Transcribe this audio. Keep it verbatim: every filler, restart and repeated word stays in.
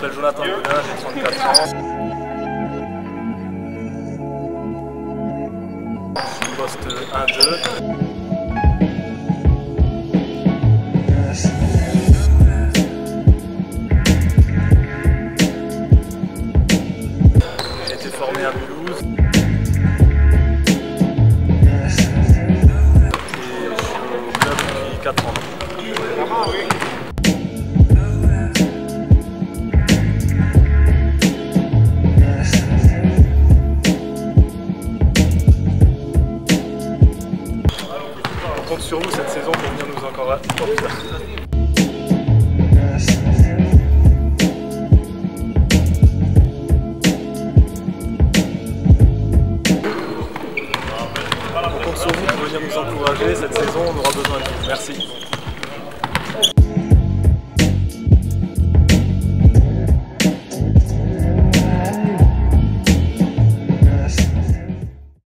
m'appelle Jonathan Boulin, j'ai trente-quatre ans. Je suis poste un deux. J'ai été formé à Mulhouse. Et je suis au club depuis quatre ans. On compte sur vous cette saison pour venir nous encore. On compte sur vous pour venir nous encourager cette saison, on aura besoin de vous. Merci.